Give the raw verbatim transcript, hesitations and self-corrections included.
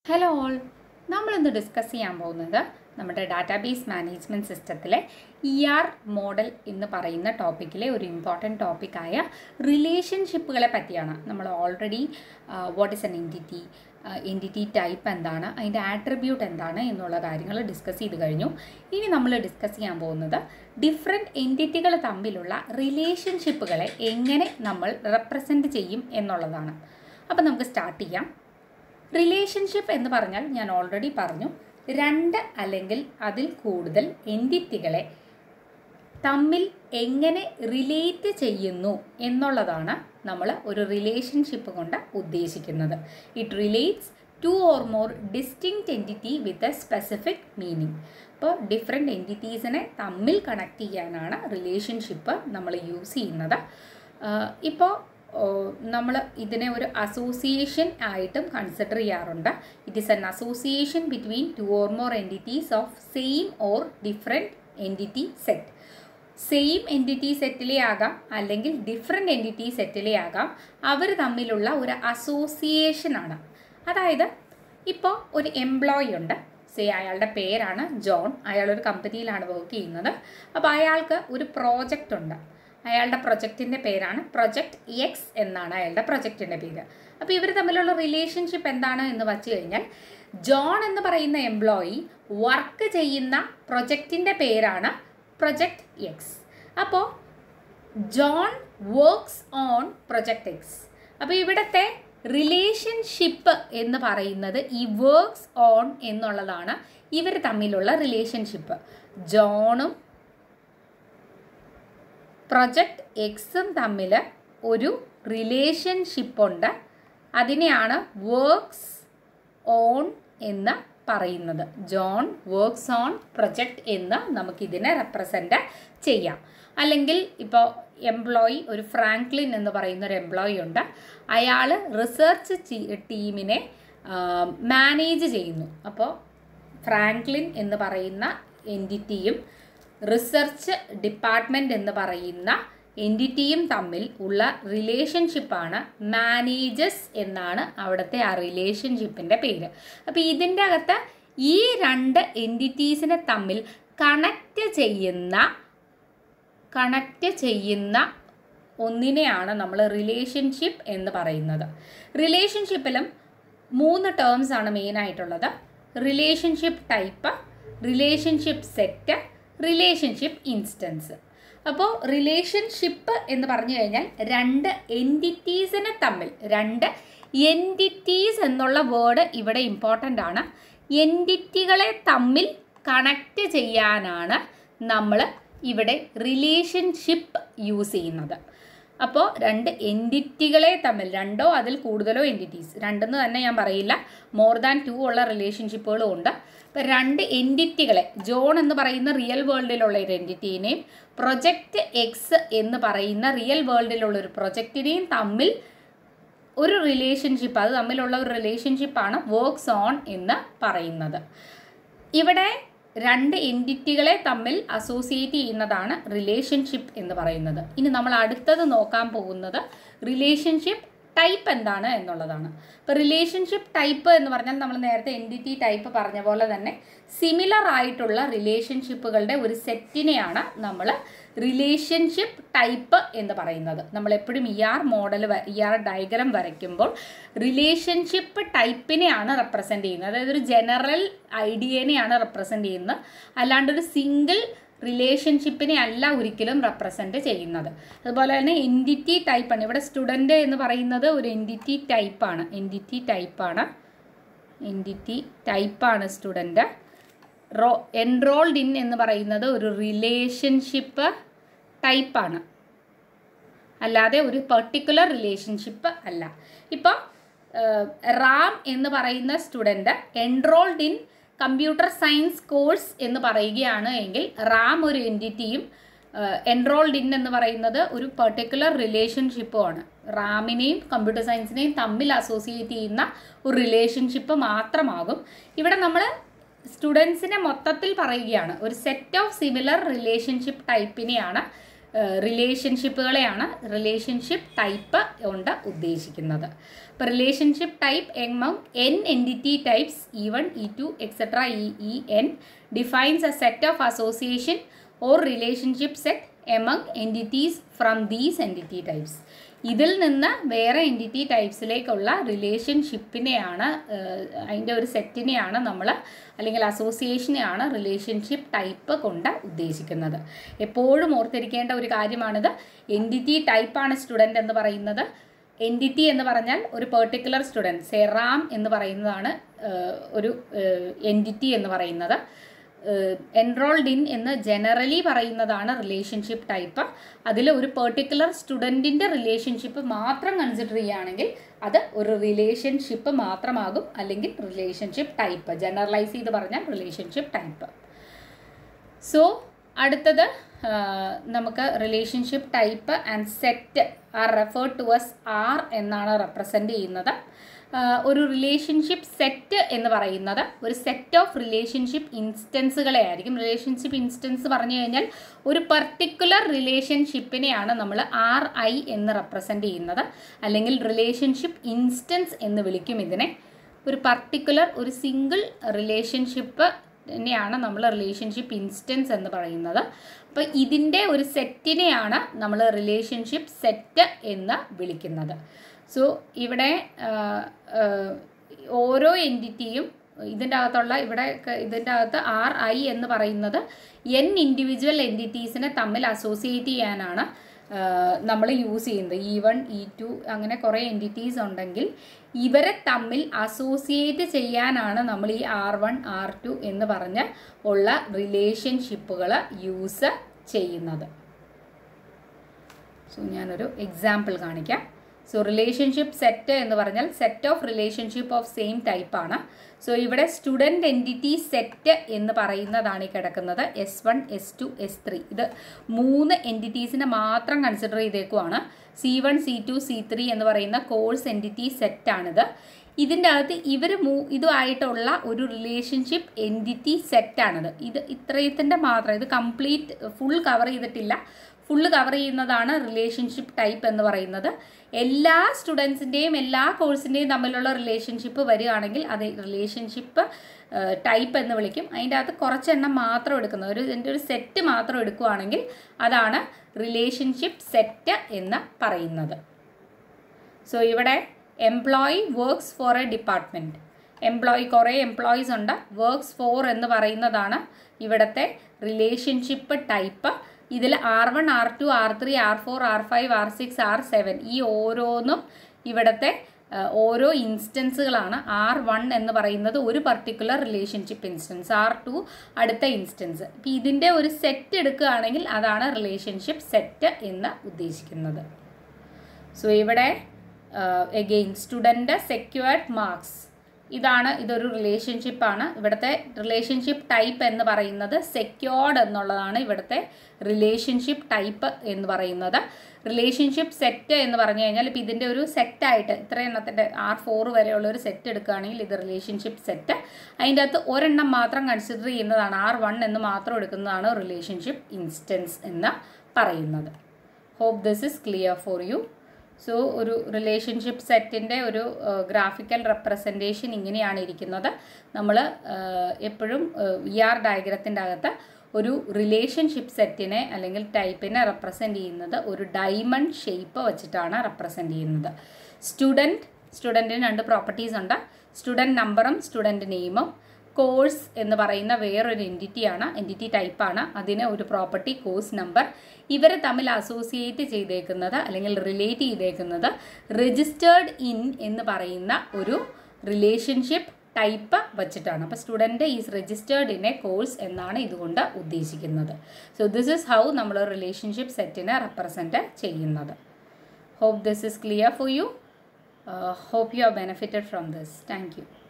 Hello all, നമ്മളിന്ന് discuss ചെയ്യാൻ പോകുന്നത് നമ്മുടെ ഡാറ്റാബേസ് മാനേജ്മെൻറ്റ് സിസ്റ്റത്തിലെ ഇ ആർ മോഡൽ എന്ന് പറയുന്ന ടോപ്പിക്കിലെ ഒരു ഇമ്പോർട്ടൻറ്റ് ടോപ്പിക്കായ റിലേഷൻഷിപ്പുകളെ പറ്റിയാണ്. നമ്മൾ already what is an entity, entity type എന്താണ്, അതിൻ്റെ ആട്രിബ്യൂട്ട് എന്താണ് എന്നുള്ള കാര്യങ്ങൾ ഡിസ്കസ് ചെയ്ത് കഴിഞ്ഞു. ഇനി നമ്മൾ ഡിസ്കസ് ചെയ്യാൻ പോകുന്നത് ഡിഫറെൻറ്റ് എൻറ്റിറ്റികൾ തമ്മിലുള്ള റിലേഷൻഷിപ്പുകളെ എങ്ങനെ നമ്മൾ റെപ്രസെൻറ്റ് ചെയ്യും എന്നുള്ളതാണ്. അപ്പോൾ നമുക്ക് സ്റ്റാർട്ട് ചെയ്യാം. റിലേഷൻഷിപ്പ് എന്ന് പറഞ്ഞാൽ ഞാൻ ഓൾറെഡി പറഞ്ഞു, രണ്ട് അല്ലെങ്കിൽ അതിൽ കൂടുതൽ എൻറ്റിറ്റികളെ തമ്മിൽ എങ്ങനെ റിലേറ്റ് ചെയ്യുന്നു എന്നുള്ളതാണ് നമ്മൾ ഒരു റിലേഷൻഷിപ്പ് കൊണ്ട് ഉദ്ദേശിക്കുന്നത്. It relates to or more distinct entity with a specific meaning. അപ്പോൾ ഡിഫറെൻറ്റ് എൻറ്റിറ്റീസിനെ തമ്മിൽ കണക്ട് ചെയ്യാനാണ് റിലേഷൻഷിപ്പ് നമ്മൾ യൂസ് ചെയ്യുന്നത്. ഇപ്പോൾ നമ്മൾ ഇതിനെ ഒരു അസോസിയേഷൻ ആയിട്ടും കൺസിഡർ ചെയ്യാറുണ്ട്. It is an association between two or more entities of same or different entity set. Same entity സെറ്റിലെ ആകാം അല്ലെങ്കിൽ ഡിഫറെൻറ്റ് എൻറ്റിറ്റി സെറ്റിലെ ആകാം, അവർ തമ്മിലുള്ള ഒരു അസോസിയേഷനാണ്. അതായത് ഇപ്പോൾ ഒരു എംപ്ലോയി ഉണ്ട്, സേ അയാളുടെ പേരാണ് ജോൺ, അയാളൊരു കമ്പനിയിലാണ് വർക്ക് ചെയ്യുന്നത്. അപ്പോൾ അയാൾക്ക് ഒരു പ്രോജക്റ്റ് ഉണ്ട്, അയാളുടെ പ്രൊജക്റ്റിൻ്റെ പേരാണ് പ്രൊജക്റ്റ് എക്സ് എന്നാണ് അയാളുടെ പ്രൊജക്റ്റിൻ്റെ പേര്. അപ്പോൾ ഇവർ തമ്മിലുള്ള റിലേഷൻഷിപ്പ് എന്താണ് എന്ന് വച്ചു കഴിഞ്ഞാൽ, ജോൺ എന്ന് പറയുന്ന എംപ്ലോയി വർക്ക് ചെയ്യുന്ന പ്രൊജക്റ്റിൻ്റെ പേരാണ് പ്രൊജക്റ്റ് എക്സ്. അപ്പോൾ John works on project X. അപ്പോൾ ഇവിടുത്തെ റിലേഷൻഷിപ്പ് എന്ന് പറയുന്നത് ഈ വർക്ക്സ് ഓൺ എന്നുള്ളതാണ് ഇവർ തമ്മിലുള്ള റിലേഷൻഷിപ്പ്. ജോണും പ്രൊജക്റ്റ് എക്സും തമ്മിൽ ഒരു റിലേഷൻഷിപ്പുണ്ട്. അതിനെയാണ് വർക്ക്സ് ഓൺ എന്ന് പറയുന്നത്. ജോൺ വർക്ക്സ് ഓൺ പ്രൊജക്റ്റ് എന്ന് നമുക്കിതിനെ റെപ്രസെൻ്റ് ചെയ്യാം. അല്ലെങ്കിൽ ഇപ്പോൾ എംപ്ലോയി, ഒരു ഫ്രാങ്ക്ലിൻ എന്ന് പറയുന്ന ഒരു എംപ്ലോയി ഉണ്ട്, അയാൾ റിസർച്ച് ടീമിനെ മാനേജ് ചെയ്യുന്നു. അപ്പോൾ ഫ്രാങ്ക്ലിൻ എന്ന് പറയുന്ന എൻറ്റിറ്റിയും റിസർച്ച് ഡിപ്പാർട്ട്മെൻറ്റ് എന്ന് പറയുന്ന എൻറ്റിറ്റിയും തമ്മിൽ ഉള്ള റിലേഷൻഷിപ്പാണ് മാനേജേഴ്സ് എന്നാണ് അവിടുത്തെ ആ റിലേഷൻഷിപ്പിൻ്റെ പേര്. അപ്പോൾ ഇതിൻ്റെ അകത്ത് ഈ രണ്ട് എൻറ്റിറ്റീസിനെ തമ്മിൽ കണക്റ്റ് ചെയ്യുന്ന കണക്റ്റ് ചെയ്യുന്ന ഒന്നിനെയാണ് നമ്മൾ റിലേഷൻഷിപ്പ് എന്ന് പറയുന്നത്. റിലേഷൻഷിപ്പിലും മൂന്ന് ടേംസ് ആണ് മെയിനായിട്ടുള്ളത്: relationship type, relationship set, relationship instance. അപ്പോൾ റിലേഷൻഷിപ്പ് എന്ന് പറഞ്ഞു കഴിഞ്ഞാൽ രണ്ട് എൻറ്റിറ്റീസിനെ തമ്മിൽ, രണ്ട് എൻറ്റിറ്റീസ് എന്നുള്ള വേർഡ് ഇവിടെ ഇമ്പോർട്ടൻ്റ് ആണ്. എൻറ്റിറ്റികളെ തമ്മിൽ കണക്റ്റ് ചെയ്യാനാണ് നമ്മൾ ഇവിടെ റിലേഷൻഷിപ്പ് യൂസ് ചെയ്യുന്നത്. അപ്പോൾ രണ്ട് എൻറ്റിറ്റികളെ തമ്മിൽ, രണ്ടോ അതിൽ കൂടുതലോ എൻറ്റിറ്റീസ്, രണ്ടെന്ന് തന്നെ ഞാൻ പറയില്ല, മോർ ദാൻ ടു ഉള്ള റിലേഷൻഷിപ്പുകളും ഉണ്ട്. അപ്പോൾ രണ്ട് എൻറ്റിറ്റികളെ, ജോൺ എന്ന് പറയുന്ന റിയൽ വേൾഡിലുള്ള ഒരു എൻറ്റിറ്റീനെയും പ്രൊജക്റ്റ് എക്സ് എന്ന് പറയുന്ന റിയൽ വേൾഡിലുള്ള ഒരു പ്രൊജക്റ്റിനെയും തമ്മിൽ ഒരു റിലേഷൻഷിപ്പ്, അത് തമ്മിലുള്ള ഒരു റിലേഷൻഷിപ്പാണ് വർക്ക്സ് ഓൺ എന്ന് പറയുന്നത്. ഇവിടെ രണ്ട് എൻറ്റിറ്റികളെ തമ്മിൽ അസോസിയേറ്റ് ചെയ്യുന്നതാണ് റിലേഷൻഷിപ്പ് എന്ന് പറയുന്നത്. ഇനി നമ്മൾ അടുത്തത് നോക്കാൻ പോകുന്നത് റിലേഷൻഷിപ്പ് ടൈപ്പ് എന്താണ് എന്നുള്ളതാണ്. ഇപ്പോൾ റിലേഷൻഷിപ്പ് ടൈപ്പ് എന്ന് പറഞ്ഞാൽ നമ്മൾ നേരത്തെ എൻറ്റിറ്റി ടൈപ്പ് പറഞ്ഞ പോലെ തന്നെ സിമിലർ ആയിട്ടുള്ള റിലേഷൻഷിപ്പുകളുടെ ഒരു സെറ്റിനെയാണ് നമ്മൾ റിലേഷൻഷിപ്പ് ടൈപ്പ് എന്ന് പറയുന്നത്. നമ്മളെപ്പോഴും E R model, E R diagram വരയ്ക്കുമ്പോൾ റിലേഷൻഷിപ്പ് ടൈപ്പിനെയാണ് റെപ്രസെൻ്റ് ചെയ്യുന്നത്. അതായത് ഒരു ജനറൽ ഐഡിയനെയാണ് റെപ്രസെൻ്റ് ചെയ്യുന്നത്, അല്ലാണ്ടൊരു സിംഗിൾ റിലേഷൻഷിപ്പിനെ അല്ല ഒരിക്കലും റെപ്രസെൻറ്റ് ചെയ്യുന്നത്. അതുപോലെ തന്നെ എൻറ്റിറ്റി ടൈപ്പാണ്. ഇവിടെ സ്റ്റുഡൻറ്റ് എന്ന് പറയുന്നത് ഒരു എൻറ്റിറ്റി ടൈപ്പാണ്. എൻറ്റിറ്റി ടൈപ്പാണ് എൻറ്റിറ്റി ടൈപ്പാണ് സ്റ്റുഡൻറ്റ്. റോ എൻറോൾഡ് ഇൻ എന്ന് പറയുന്നത് ഒരു റിലേഷൻഷിപ്പ് ടൈപ്പാണ്, അല്ലാതെ ഒരു പെർട്ടിക്കുലർ റിലേഷൻഷിപ്പ് അല്ല. ഇപ്പോൾ റാം എന്ന് പറയുന്ന student enrolled in computer science course എന്ന് പറയുകയാണ് എങ്കിൽ റാം ഒരു എൻറ്റിറ്റിയും എൻറോൾഡ് ഇൻ എന്ന് പറയുന്നത് ഒരു പെർട്ടിക്കുലർ റിലേഷൻഷിപ്പുമാണ്. റാമിനെയും കമ്പ്യൂട്ടർ സയൻസിനെയും തമ്മിൽ അസോസിയേറ്റ് ചെയ്യുന്ന ഒരു റിലേഷൻഷിപ്പ് മാത്രമാകും. ഇവിടെ നമ്മൾ സ്റ്റുഡൻസിനെ മൊത്തത്തിൽ പറയുകയാണ്, ഒരു സെറ്റ് ഓഫ് സിമിലർ റിലേഷൻഷിപ്പ് ടൈപ്പിനെയാണ് റിലേഷൻഷിപ്പുകളെയാണ് റിലേഷൻഷിപ്പ് ടൈപ്പ് കൊണ്ട് ഉദ്ദേശിക്കുന്നത്. ഇപ്പോൾ relationship type among n entity types E one E two etcetera E E n defines a set of association or relationship set among entities from these entity types. ഇതിൽ നിന്ന് വേറെ entity ടൈപ്സിലേക്കുള്ള റിലേഷൻഷിപ്പിനെയാണ്, അതിൻ്റെ ഒരു സെറ്റിനെയാണ് നമ്മൾ, അല്ലെങ്കിൽ അസോസിയേഷനെയാണ് റിലേഷൻഷിപ്പ് ടൈപ്പ് കൊണ്ട് ഉദ്ദേശിക്കുന്നത്. എപ്പോഴും ഓർത്തിരിക്കേണ്ട ഒരു കാര്യമാണിത്. എൻറ്റിറ്റി ടൈപ്പാണ് സ്റ്റുഡൻറ്റ് എന്ന് പറയുന്നത്. എൻറ്റിറ്റി എന്ന് പറഞ്ഞാൽ ഒരു പെർട്ടിക്കുലർ സ്റ്റുഡൻറ്റ്, സെറാം എന്ന് പറയുന്നതാണ് ഒരു എൻറ്റിറ്റി എന്ന് പറയുന്നത്. എൻറോൾഡ് ഇൻ എന്ന് ജനറലി പറയുന്നതാണ് റിലേഷൻഷിപ്പ് ടൈപ്പ്. അതിൽ ഒരു പെർട്ടിക്കുലർ സ്റ്റുഡൻറ്റിൻ്റെ റിലേഷൻഷിപ്പ് മാത്രം കൺസിഡർ ചെയ്യുകയാണെങ്കിൽ അത് ഒരു റിലേഷൻഷിപ്പ് മാത്രമാകും, അല്ലെങ്കിൽ റിലേഷൻഷിപ്പ് ടൈപ്പ്. ജനറലൈസ് ചെയ്ത് പറഞ്ഞാൽ റിലേഷൻഷിപ്പ് ടൈപ്പ്. സോ അടുത്തത് നമുക്ക് relationship type and set are referred to as R എന്നാണ് റെപ്രസെൻ്റ് ചെയ്യുന്നത്. ഒരു റിലേഷൻഷിപ്പ് സെറ്റ് എന്ന് പറയുന്നത് ഒരു സെറ്റ് ഓഫ് റിലേഷൻഷിപ്പ് ഇൻസ്റ്റൻസുകളെ ആയിരിക്കും. റിലേഷൻഷിപ്പ് ഇൻസ്റ്റൻസ് പറഞ്ഞു കഴിഞ്ഞാൽ ഒരു പർട്ടിക്കുലർ റിലേഷൻഷിപ്പിനെയാണ് നമ്മൾ ആർ ഐ എന്ന് റെപ്രസെൻ്റ് ചെയ്യുന്നത്, അല്ലെങ്കിൽ റിലേഷൻഷിപ്പ് ഇൻസ്റ്റൻസ് എന്ന് വിളിക്കും ഇതിനെ. ഒരു പർട്ടിക്കുലർ ഒരു സിംഗിൾ റിലേഷൻഷിപ്പ് നെയാണ് നമ്മൾ റിലേഷൻഷിപ്പ് ഇൻസ്റ്റൻസ് എന്ന് പറയുന്നത്. അപ്പോൾ ഇതിൻ്റെ ഒരു സെറ്റിനെയാണ് നമ്മൾ റിലേഷൻഷിപ്പ് സെറ്റ് എന്ന് വിളിക്കുന്നത്. സോ ഇവിടെ ഓരോ എൻറ്റിറ്റിയും ഇതിൻ്റെ അകത്തുള്ള ഇവിടെ ഇതിൻ്റെ അകത്ത് ആർ ഐ എന്ന് പറയുന്നത് എൻ ഇൻഡിവിജ്വൽ എൻറ്റിറ്റീസിനെ തമ്മിൽ അസോസിയേറ്റ് ചെയ്യാനാണ് നമ്മൾ യൂസ് ചെയ്യുന്നത്. ഇ വൺ ഇ ടു അങ്ങനെ കുറേ എൻറ്റിറ്റീസ് ഉണ്ടെങ്കിൽ ഇവരെ തമ്മിൽ അസോസിയേറ്റ് ചെയ്യാനാണ് നമ്മൾ ഈ ആർ വൺ ആർ ടു എന്ന് പറഞ്ഞ് ഉള്ള റിലേഷൻഷിപ്പുകൾ യൂസ് ചെയ്യുന്നത്. സോ ഞാനൊരു എക്സാമ്പിൾ കാണിക്കാം. സോ റിലേഷൻഷിപ്പ് സെറ്റ് എന്ന് പറഞ്ഞാൽ set of relationship of same ടൈപ്പാണ്. സോ ഇവിടെ സ്റ്റുഡൻറ്റ് എൻറ്റിറ്റി സെറ്റ് എന്ന് പറയുന്നതാണ് ഈ കിടക്കുന്നത്. S one S two S three ഇത് മൂന്ന് എൻറ്റിറ്റീസിനെ മാത്രം കൺസിഡർ ചെയ്തേക്കുവാണ്. C one C two C three എന്ന് പറയുന്ന കോഴ്സ് എൻറ്റിറ്റി സെറ്റാണിത്. ഇതിൻ്റെ അകത്ത് ഇവർ മൂ ഇതുമായിട്ടുള്ള ഒരു റിലേഷൻഷിപ്പ് എൻറ്റിറ്റി സെറ്റാണിത്. ഇത് ഇത്രയത്തിൻ്റെ മാത്രം, ഇത് കംപ്ലീറ്റ് ഫുൾ കവർ ചെയ്തിട്ടില്ല. ഫുള്ള് കവർ ചെയ്യുന്നതാണ് റിലേഷൻഷിപ്പ് ടൈപ്പ് എന്ന് പറയുന്നത്. എല്ലാ സ്റ്റുഡൻസിൻ്റെയും എല്ലാ കോഴ്സിൻ്റെയും തമ്മിലുള്ള റിലേഷൻഷിപ്പ് വരികയാണെങ്കിൽ അത് റിലേഷൻഷിപ്പ് ടൈപ്പ് എന്ന് വിളിക്കും. അതിൻ്റെ അകത്ത് കുറച്ചെണ്ണം മാത്രം എടുക്കുന്നത്, ഒരു ഇതിൻ്റെ ഒരു സെറ്റ് മാത്രം എടുക്കുകയാണെങ്കിൽ അതാണ് റിലേഷൻഷിപ്പ് സെറ്റ് എന്ന് പറയുന്നത്. സോ ഇവിടെ employee works for a department. Employee കുറേ എംപ്ലോയീസ് ഉണ്ട്. വർക്ക്സ് ഫോർ എന്ന് പറയുന്നതാണ് ഇവിടുത്തെ റിലേഷൻഷിപ്പ് ടൈപ്പ്. ഇതിൽ R one R two R three R four R five R six R seven ഈ ഓരോന്നും ഇവിടുത്തെ ഓരോ ഇൻസ്റ്റൻസുകളാണ്. ആർ വൺ എന്ന് പറയുന്നത് ഒരു particular relationship instance, R two അടുത്ത ഇൻസ്റ്റൻസ്. ഇപ്പം ഇതിൻ്റെ ഒരു സെറ്റ് എടുക്കുകയാണെങ്കിൽ അതാണ് റിലേഷൻഷിപ്പ് സെറ്റ് എന്ന് ഉദ്ദേശിക്കുന്നത്. സോ ഇവിടെ എഗെയിൻ സ്റ്റുഡൻറ്റ് സെക്യൂർഡ് മാർക്സ്, ഇതാണ് ഇതൊരു റിലേഷൻഷിപ്പാണ്. ഇവിടുത്തെ റിലേഷൻഷിപ്പ് ടൈപ്പ് എന്ന് പറയുന്നത് സെക്യൂർഡ് എന്നുള്ളതാണ് ഇവിടുത്തെ റിലേഷൻഷിപ്പ് ടൈപ്പ് എന്ന് പറയുന്നത്. റിലേഷൻഷിപ്പ് സെറ്റ് എന്ന് പറഞ്ഞു കഴിഞ്ഞാൽ ഇപ്പോൾ ഇതിൻ്റെ ഒരു സെറ്റായിട്ട് ഇത്ര എണ്ണത്തിൻ്റെ ആർ ഫോർ വരെയുള്ള ഒരു സെറ്റ് എടുക്കുകയാണെങ്കിൽ ഇത് റിലേഷൻഷിപ്പ് സെറ്റ്. അതിൻ്റെ അകത്ത് ഒരെണ്ണം മാത്രം കൺസിഡർ ചെയ്യുന്നതാണ്, ആർ വൺ എന്ന് മാത്രം എടുക്കുന്നതാണ് റിലേഷൻഷിപ്പ് ഇൻസ്റ്റൻസ് എന്ന് പറയുന്നത്. Hope this is clear for you. So ഒരു റിലേഷൻഷിപ്പ് സെറ്റിൻ്റെ ഒരു ഗ്രാഫിക്കൽ റെപ്രസെൻറ്റേഷൻ ഇങ്ങനെയാണ് ഇരിക്കുന്നത്. നമ്മൾ എപ്പോഴും ഇ ആർ ഡയഗ്രത്തിൻ്റെ അകത്ത് ഒരു റിലേഷൻഷിപ്പ് സെറ്റിനെ അല്ലെങ്കിൽ ടൈപ്പിനെ റെപ്രസെൻറ്റ് ചെയ്യുന്നത് ഒരു ഡയമണ്ട് ഷേപ്പ് വെച്ചിട്ടാണ് റെപ്രസെൻറ്റ് ചെയ്യുന്നത്. സ്റ്റുഡൻറ്റ് സ്റ്റുഡൻറ്റിന് രണ്ട് പ്രോപ്പർട്ടീസ് ഉണ്ട്, സ്റ്റുഡൻറ്റ് നമ്പറും സ്റ്റുഡൻറ്റ് നെയിമും. കോഴ്സ് എന്ന് പറയുന്ന വേറൊരു എൻറ്റിറ്റിയാണ്, എൻറ്റിറ്റി ടൈപ്പാണ്, അതിന് ഒരു പ്രോപ്പർട്ടി കോഴ്സ് നമ്പർ. ഇവരെ തമ്മിൽ അസോസിയേറ്റ് ചെയ്തേക്കുന്നത് അല്ലെങ്കിൽ റിലേറ്റ് ചെയ്തേക്കുന്നത് രജിസ്റ്റേർഡ് ഇൻ എന്ന് പറയുന്ന ഒരു റിലേഷൻഷിപ്പ് ടൈപ്പ് വച്ചിട്ടാണ്. അപ്പോൾ student is registered in a course എന്നാണ് ഇതുകൊണ്ട് ഉദ്ദേശിക്കുന്നത്. സോ ദിസ് ഈസ് ഹൗ നമ്മൾ റിലേഷൻഷിപ്പ് സെറ്റിനെ റെപ്രസെൻറ്റ് ചെയ്യുന്നത്. Hope this is clear for you. Hope you are benefited from this. Thank U.